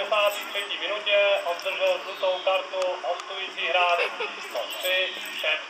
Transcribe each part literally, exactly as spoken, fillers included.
devadesátý třetí minutě obdržel žlutou kartu hostující hráč číslo tři, Šep.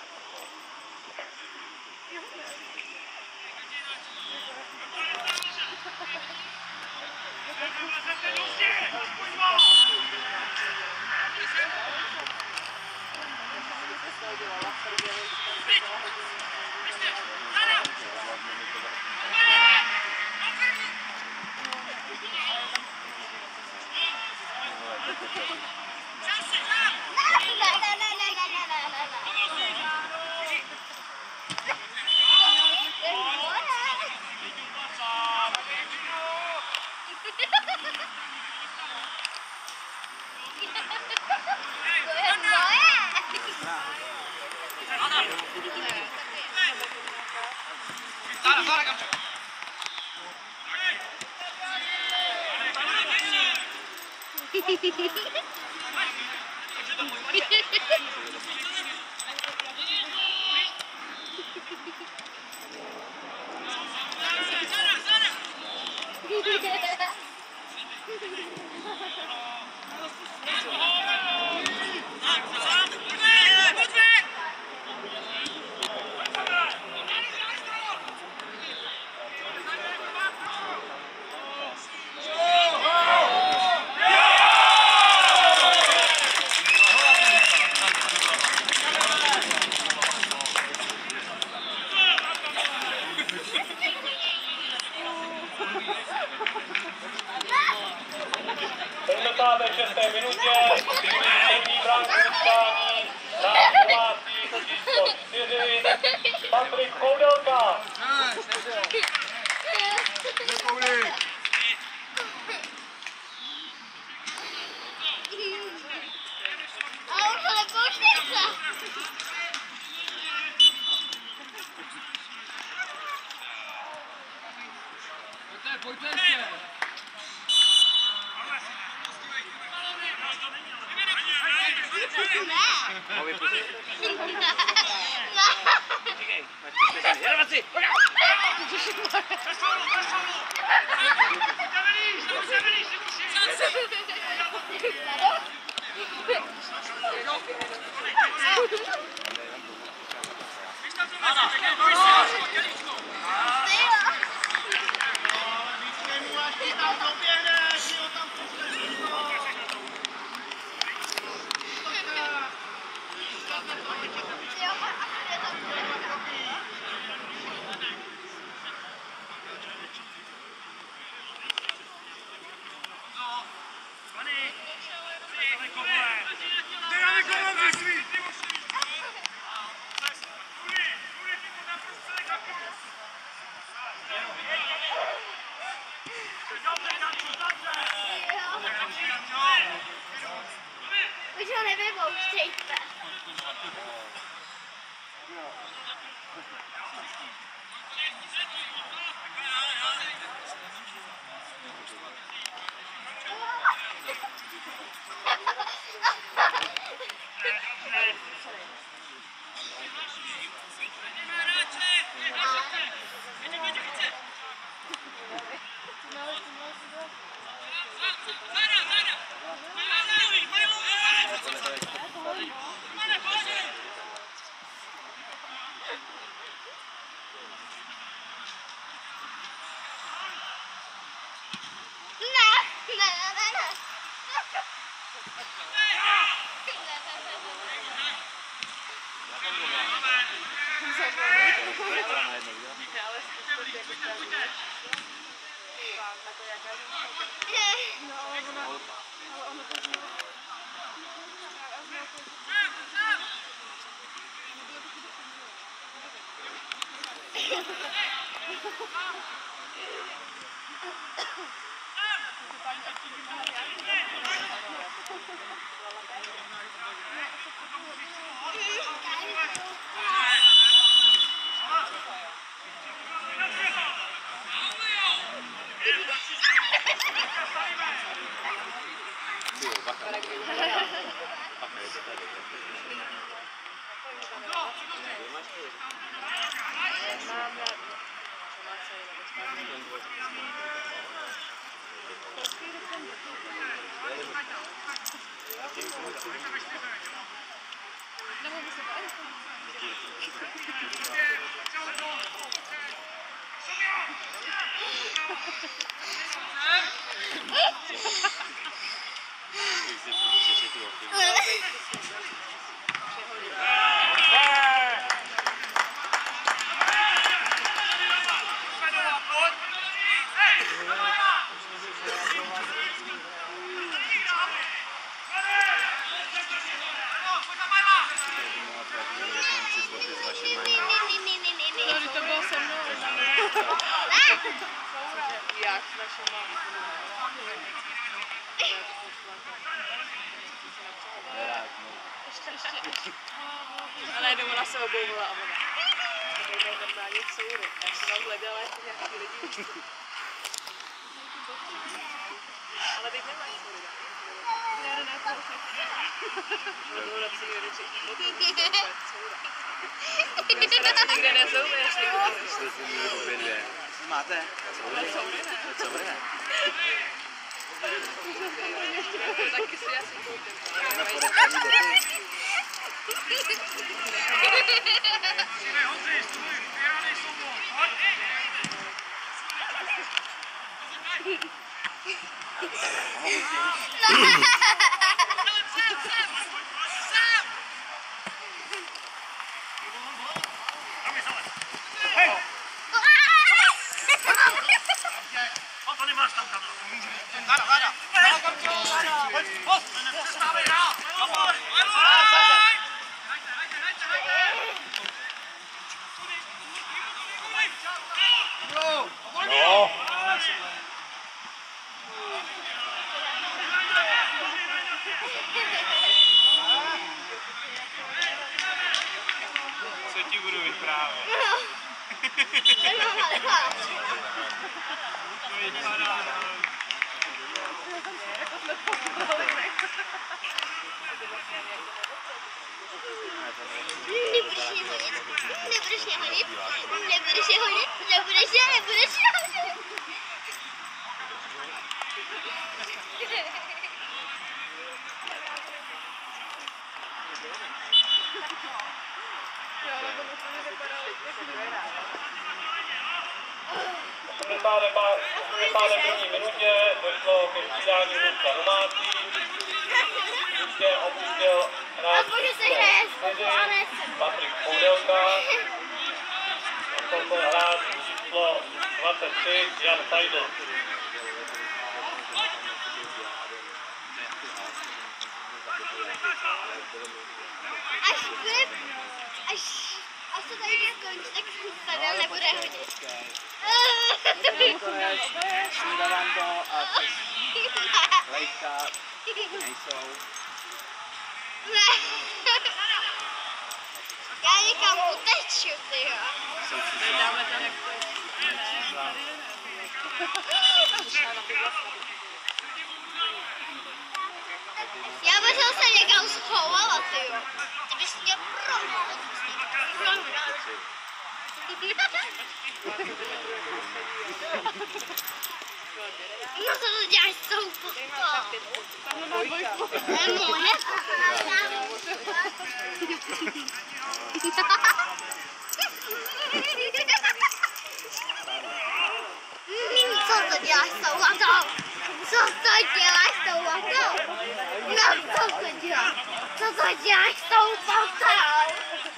V sedmdesáté šesté minutě první branku utkání na domácí číslo čtyři Patrik Koudelka. Pojďte ještě! Už ho nevypouštějte. To bylo se mnou. Jak s našima. Ještě, ještě. Ale jednou ona se obouvala a ona. To je normálně soury. Já jsem tam hledala jako nějaký lidi. Ale teď nemají soury. Já ne, to je to napsaný do těch fotů. Soura. Já se radši nikde nezoubeš. Jste si měli obě dvě. Máte? Soury ne. Soury ne? Taky si asi koupím. Na podepsaný boty. No. Co ti budu vyprávět? To vypadá. Nebudeš mě honit, nebudeš mě honit, nebudeš mě honit, nebudeš mě, nebudeš mě honit. V osmdesátém první minutě došlo ke střídání Ruska domácí. Ještě opustil hráč čtyři Patrik Koudelka. A to byl hráč číslo dvacet tři Jan Seidl. Až bude, až, až to tady skončí, tak Pavel nebude hodit. Konec, snídavánko a lejka nejsou. Já někam uteču, tyjo. Jsou čísla. Dáme tam jak to Já bych se někam schovala, tyjo. Ty bys mě prohnal. Prohnal. No co to děláš s tou fotkou? To je moje Co to děláš s tou latou? Co to děláš s tou latou? No co to děláš? Co to děláš s tou fotou?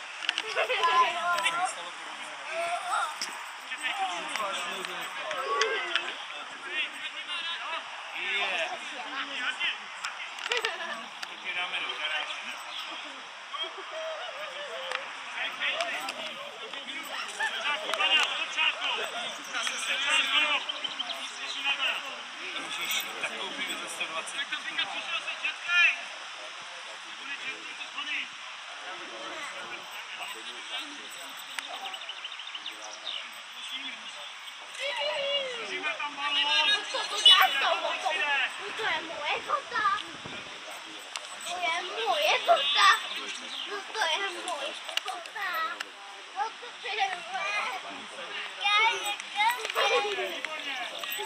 Co to děláš s tou fotou? To je moje fota. To je moje fota. No to je moje fota. No to je moje. Já je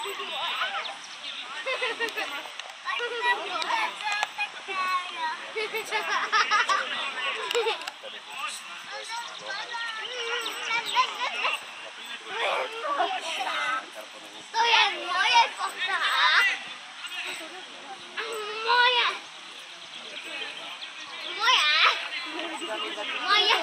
to je moje. To je moje kota. Moje. Moje. Moje.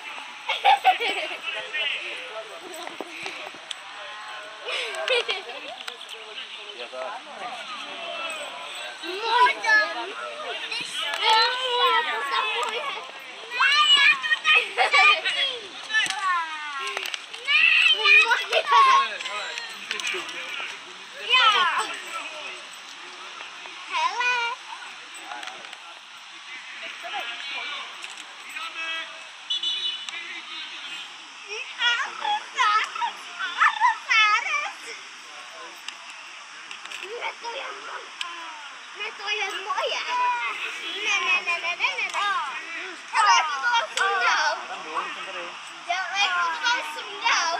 Ne, to je moje. Ne, ne, ne, ne, ne, ne, ne. Ale jako to tam sundal. Ale jako to tam sundal.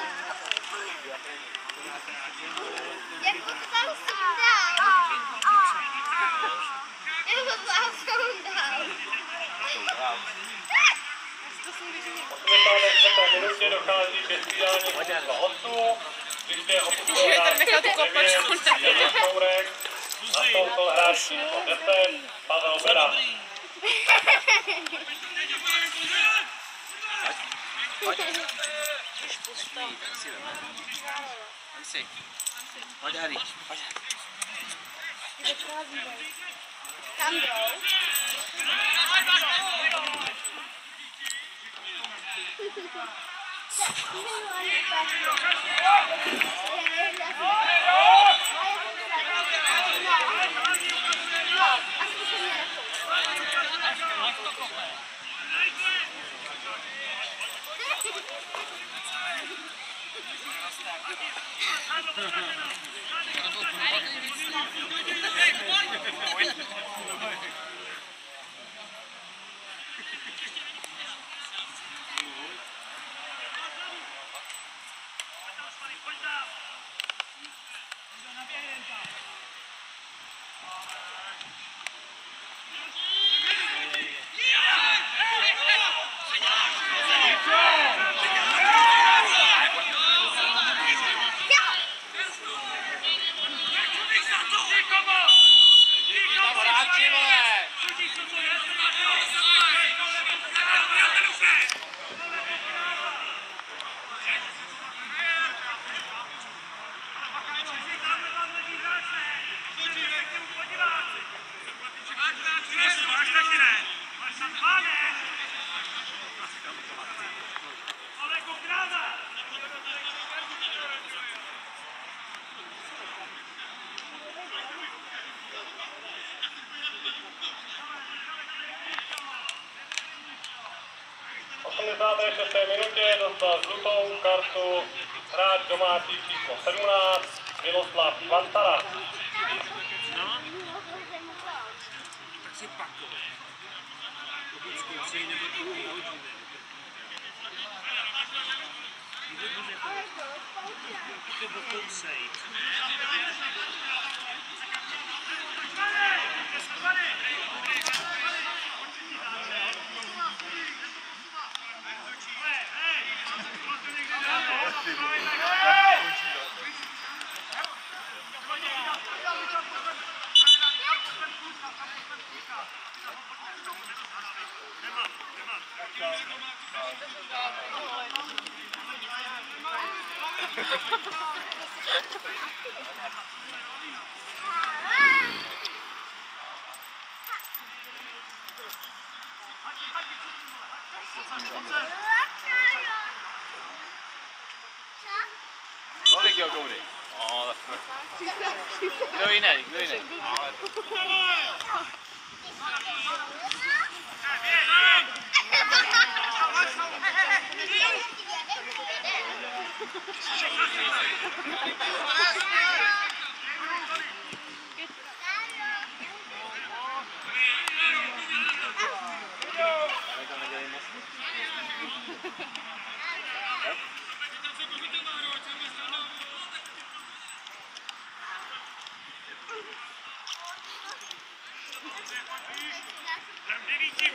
Jako to tam sundal. Jako to tam sundal. osmdesátém čtvrté minutě dochází ke střídání hostů. Když je opustil devět Kourek, nastoupil hráč číslo deset, Pavel Bera. Pojď. Tam si. Pojď, Harry. Pojď. Tam jdou. V osmdesáté šesté minutě dostal žlutou kartu hráč domácí číslo sedmnáct Miloslav Kvantara. Tak si pakoval. Pokud zkoušej, nebo to uhodíme. To pokousej. Kolik jo, koudy? No, tak kdo jiný, kdo jiný? Devíti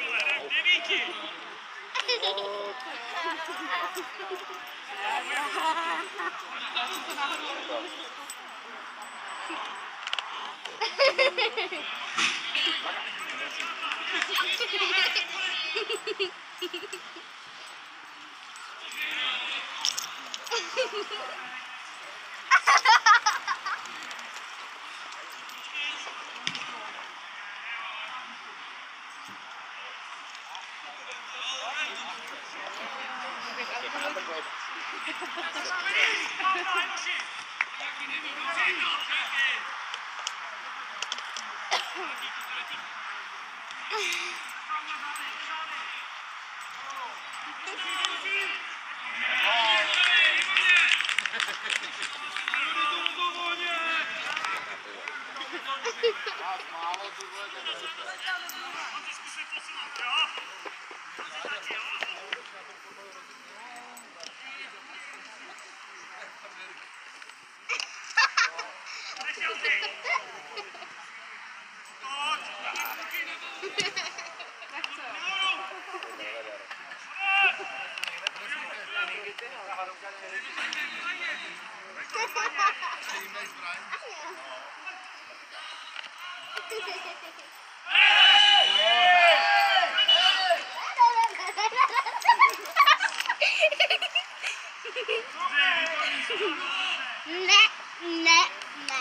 Ne, ne, ne.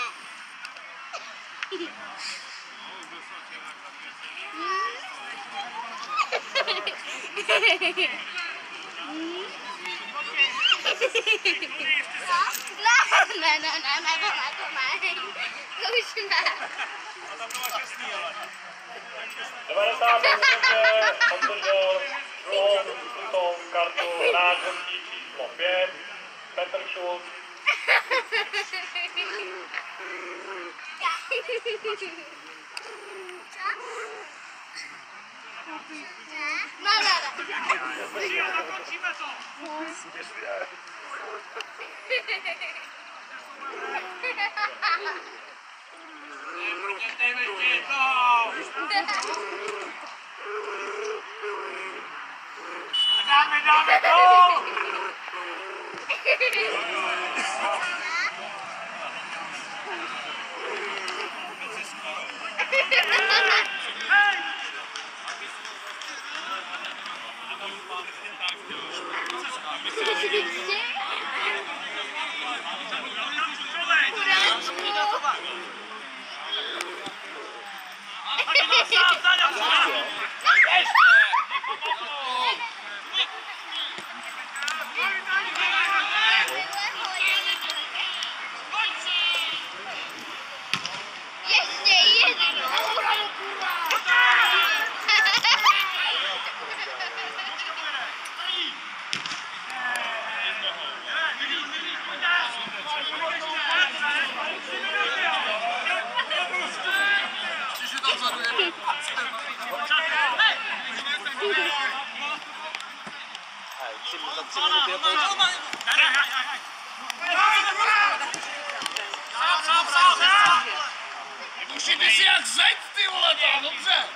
Ne, ne, ne, ne, to ne, to ne. To už ne. devadesátém minutě obdržel druhou žlutou kartu hráč hostí číslo pět, Petr Šulc. No, no, no. Zakončíme to! Dáme, dáme to! Ještě jednou. Musíte si jak zeď, ty vole, tam, dobře.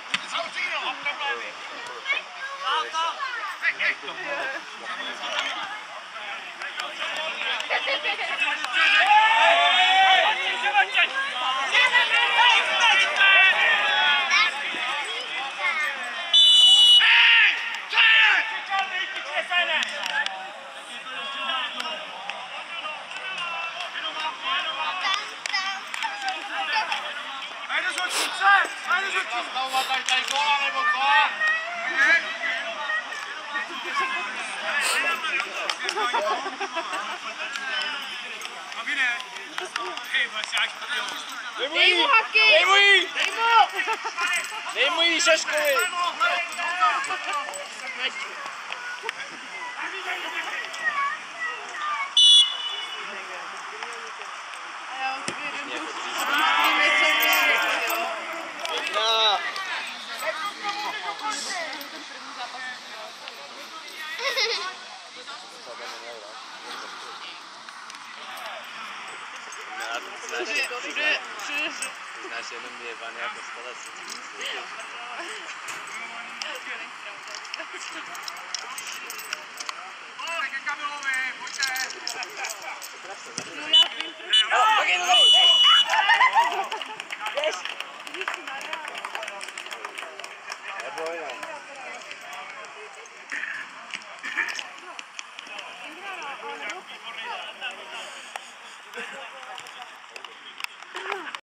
Dej mu haky! Dej mu jí! Dej mu! Dej mu jí, Šaškovi! A já mám takový jeden kus, něco, jo. Pěkná! Všude, všude, všude, Ty znáš jenom jebaný jako stolec. No já